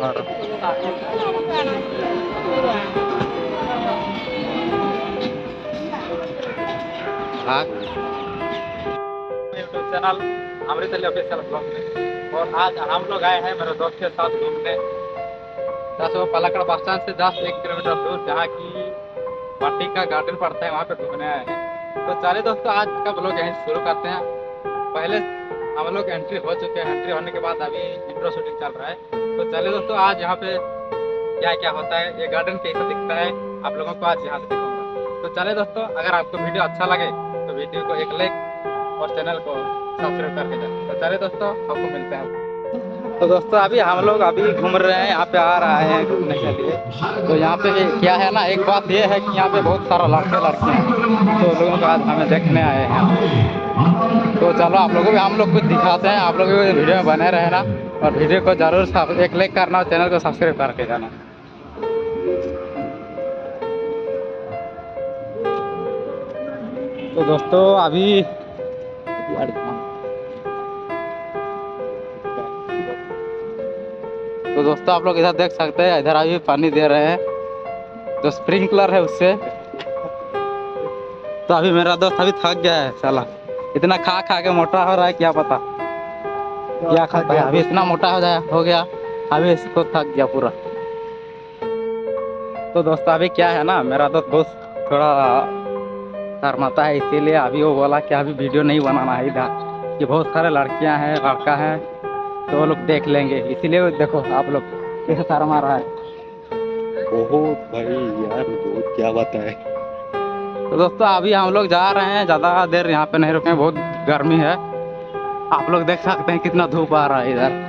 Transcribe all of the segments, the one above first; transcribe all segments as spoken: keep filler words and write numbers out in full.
और YouTube channel Amrit Ali official blog में। और आज हम लोग आए हैं मेरे दोस्त के साथ घूमने दस वो पलकड़ बस स्टैंड से दस एक किलोमीटर दूर, जहाँ की पार्टी का गार्डन पड़ता है, वहाँ पे घूमने आए हैं। तो चलिए दोस्तों, आज का ब्लॉग यहीं शुरू करते हैं। पहले हम लोग एंट्री हो चुके हैं, एंट्री होने के बाद अभी इंट्रो शूटिंग चल रहा है। तो चलिए दोस्तों, आज यहाँ पे क्या क्या होता है, ये गार्डन कैसा दिखता है, आप लोगों को आज यहाँ से दिखाऊंगा। तो चलिए दोस्तों, अगर आपको वीडियो अच्छा लगे तो वीडियो को एक लाइक और चैनल को सब्सक्राइब करके जाए। तो चलिए दोस्तों, आपको मिलते हैं। तो दोस्तों, अभी हम लोग अभी घूम रहे हैं, यहाँ पे आ रहे हैं घूमने के लिए। तो यहाँ पे क्या है ना, एक बात ये है कि यहाँ पे बहुत सारा लड़के लड़कियाँ हैं, तो लोगों को आज हमें देखने आए हैं। तो चलो आप लोगों को हम लोग कुछ दिखाते हैं, आप लोगों को वीडियो में बने रहना और वीडियो को जरूर एक लाइक करना और चैनल को सब्सक्राइब करके जाना। तो दोस्तों, अभी तो दोस्तों आप लोग इधर देख सकते हैं, इधर अभी पानी दे रहे हैं, जो स्प्रिंकलर है उससे। तो अभी मेरा दोस्त अभी थक गया है, साला इतना खा खा के मोटा हो रहा है, क्या पता क्या खाता है, अभी इतना मोटा हो जाए हो गया, अभी इसको थक गया पूरा। तो दोस्तों अभी क्या है ना, मेरा दोस्त बहुत थोड़ा शर्माता है, इसीलिए अभी वो बोला कि अभी वीडियो नहीं बनाना है इधर, कि बहुत सारे लड़कियां हैं लड़का है, तो वो लोग देख लेंगे, इसीलिए देखो आप लोग कैसे शर्मा रहा है। बहुत भाई यार, बहुत क्या बात है। तो दोस्तों अभी हम लोग जा रहे हैं, ज़्यादा देर यहाँ पे नहीं रुके, बहुत गर्मी है, आप लोग देख सकते हैं कितना धूप आ रहा है इधर।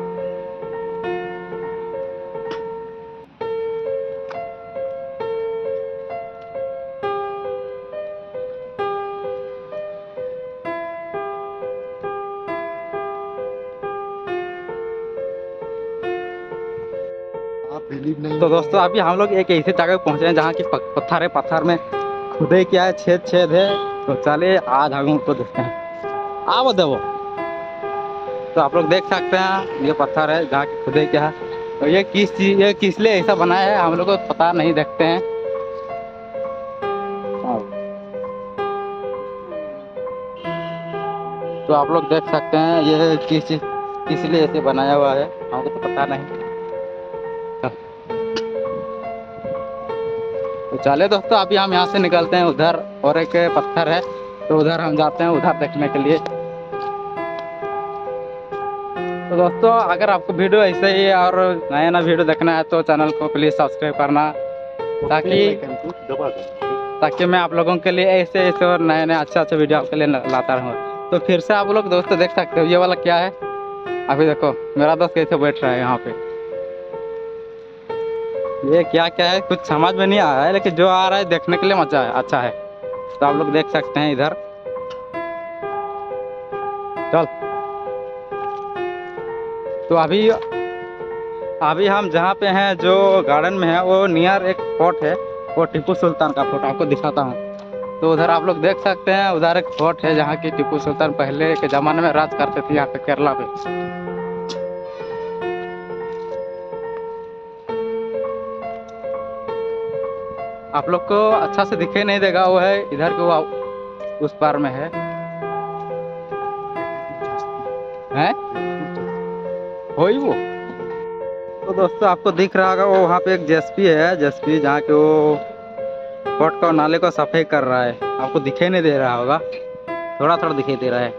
नहीं तो दोस्तों अभी हम लोग एक ऐसी जगह पहुंचे हैं जहाँ की पत्थर है, पत्थर में खुदाई किया है, छेद छेद है। तो चलिए आज हम को देखते हैं, आओ देवो। तो आप लोग देख सकते हैं ये पत्थर है जहाँ की खुदाई किया है, और ये किस चीज ये किस लिए ऐसा बनाया है हम लोग को पता नहीं, देखते हैं। तो आप लोग देख सकते हैं ये किस चीज किस लिए ऐसे बनाया हुआ है, हमको तो पता नहीं। तो चले दोस्तों, अभी हम यहाँ से निकलते हैं, उधर और एक पत्थर है, तो उधर हम जाते हैं उधर देखने के लिए। तो दोस्तों अगर आपको वीडियो ऐसे ही और नया नया वीडियो देखना है तो चैनल को प्लीज़ सब्सक्राइब करना, ताकि ताकि मैं आप लोगों के लिए ऐसे ऐसे और नए नए अच्छे अच्छे वीडियो आपके लिए लाता रहूँ। तो फिर से आप लोग दोस्तों देख सकते हो, ये वाला क्या है, अभी देखो मेरा दोस्त कैसे बैठ रहा है यहाँ पे, ये क्या क्या है कुछ समझ में नहीं आ रहा है, लेकिन जो आ रहा है देखने के लिए मजा है, अच्छा है। तो आप लोग देख सकते हैं इधर, चल। तो अभी अभी हम जहाँ पे हैं, जो गार्डन में है, वो नियर एक फोर्ट है, वो टीपू सुल्तान का फोर्ट आपको दिखाता हूँ। तो उधर आप लोग देख सकते हैं, उधर एक फोर्ट है जहाँ की टीपू सुल्तान पहले के ज़माने में राज करते थे यहाँ पे केरला पे। आप लोग को अच्छा से दिखाई नहीं देगा, वो है इधर के, वो उस पार में है, हैं वही वो। तो दोस्तों आपको दिख रहा होगा, वो वहाँ पे एक जेएसपी है, जेएसपी जहाँ के वो पोर्ट को नाले को सफाई कर रहा है, आपको दिखाई नहीं दे रहा होगा, थोड़ा थोड़ा दिखाई दे रहा है।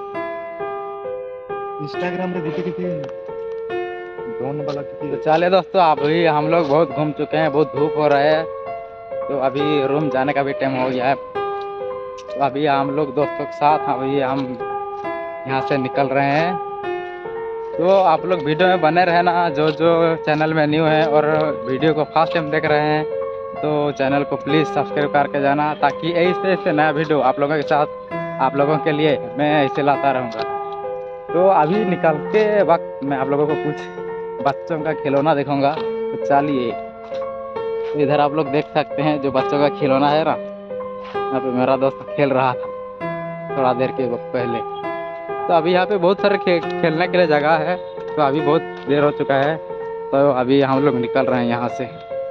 इंस्टाग्राम पे दिखे दिखे ड्रोन वाला। तो चलिए दोस्तों, अभी हम लोग बहुत घूम चुके हैं, बहुत धूप हो रहा है, तो अभी रूम जाने का भी टाइम हो गया है। तो अभी हम लोग दोस्तों के साथ अभी हम यहाँ से निकल रहे हैं। तो आप लोग वीडियो में बने रहना, जो जो चैनल में न्यू है और वीडियो को फर्स्ट टाइम देख रहे हैं, तो चैनल को प्लीज़ सब्सक्राइब करके जाना, ताकि ऐसे ऐसे नया वीडियो आप लोगों के साथ आप लोगों के लिए मैं ऐसे लाता रहूँगा। तो अभी निकल के वक्त मैं आप लोगों को कुछ बच्चों का खिलौना दिखाऊँगा, तो चलिए। तो इधर आप लोग देख सकते हैं जो बच्चों का खिलौना है ना, यहाँ पे मेरा दोस्त खेल रहा था थोड़ा देर के वक्त पहले। तो अभी यहाँ पे बहुत सारे खे, खेलने के लिए जगह है, तो अभी बहुत देर हो चुका है, तो अभी हम लोग निकल रहे हैं यहाँ से।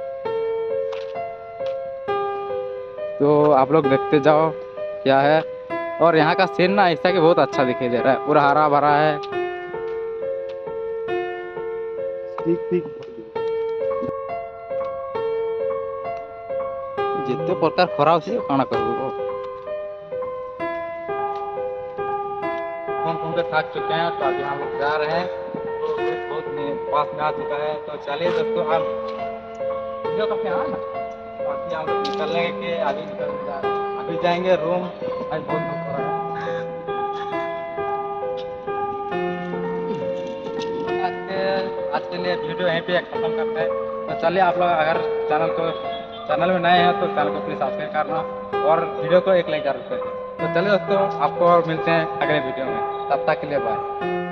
तो आप लोग देखते जाओ क्या है। और यहाँ का सीन ना ऐसा कि बहुत अच्छा दिखाई दे रहा है, पूरा हरा भरा है। ठीक ठीक जितने प्रकार खरा होती काना करबो घूम घूम के थक चुके हैं, तो अभी हम लोग जा रहे हैं। तो ये बहुत में- पास में आ चुका है। तो चलिए दोस्तों, हम वीडियो का क्या है ना, तो अभी हम लोग निकल रहे हैं कि अभी निकल जा रहे हैं। अभी जाएंगे रूम। आज बहुत धूप हो रहा है। आज के आज के लिए वीडियो यहीं पे खत्म करते हैं। तो चलिए, आप लोग अगर चैनल को चैनल में नए हैं तो चैनल को प्लीज़ सब्सक्राइब करना और वीडियो को एक लाइक जरूर करें। तो चलिए दोस्तों, आपको और मिलते हैं अगले वीडियो में। तब तक के लिए बाय।